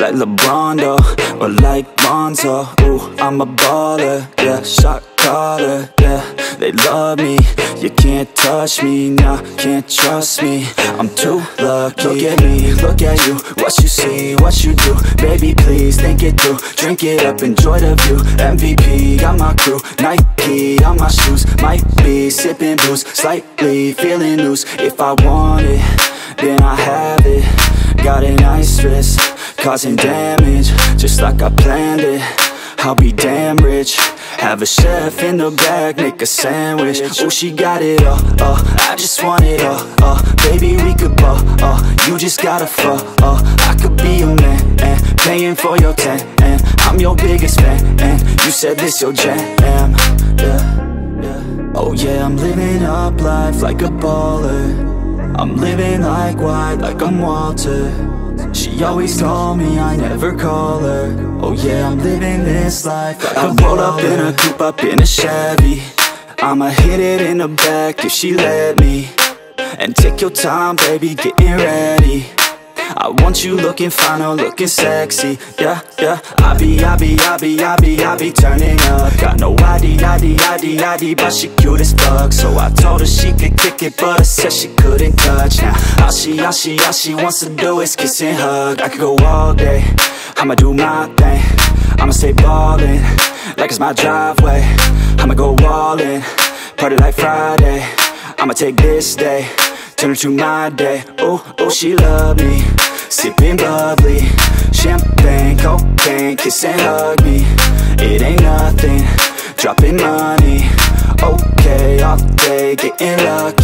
like LeBron, though, or like Lonzo. Ooh, I'm a baller, yeah, shot caller, yeah. They love me, you can't touch me, nah, can't trust me. I'm too lucky. Look at me, look at you, what you see, what you do. Baby, please think it through, drink it up, enjoy the view. MVP, got my crew, Nike on my shoes. Might be sipping booze, slightly feeling loose. If I want it, then I have it. Got an ice wrist, causing damage, just like I planned it. I'll be damn rich. Have a chef in the back, make a sandwich. Oh, she got it all, I just want it all, baby, we could ball, you just gotta fall, I could be your man, and paying for your tan, and I'm your biggest fan, and you said this your jam, yeah. Oh yeah, I'm living up life like a baller. I'm living like white, like I'm Walter. She always told me I never call her. Oh yeah, I'm living this life like I roll up in a coupe, up in a Chevy. I'ma hit it in the back if she let me. And take your time, baby, getting ready. I want you looking fine or looking sexy. Yeah, yeah. I be turning up. Got no ID, but she cute as fuck. So I told her she could kick it, but I said she couldn't touch. Now all she wants to do is kiss and hug. I could go all day, I'ma do my thing. I'ma stay ballin', like it's my driveway. I'ma go all in, party like Friday. I'ma take this day, turn it to my day. Oh, she love me, sipping bubbly, champagne, cocaine, kiss and hug me. It ain't nothing, dropping money. Okay, all day, getting lucky.